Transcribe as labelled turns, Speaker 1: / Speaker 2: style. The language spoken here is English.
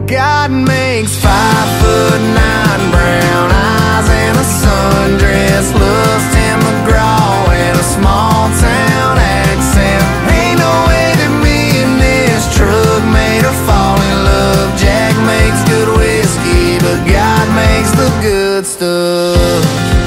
Speaker 1: God makes 5'9" brown eyes and a sundress, loves Tim McGraw and a small town accent. Ain't no way that me and this truck made her fall in love. Jack makes good whiskey, but God makes the good stuff.